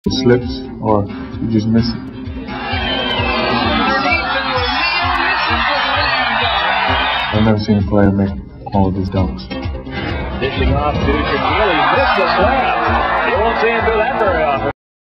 It slips or you just miss it. I've never seen a player make all of his dunks. Dishing off to Shaquille, he missed the slam. You won't see him do that very often.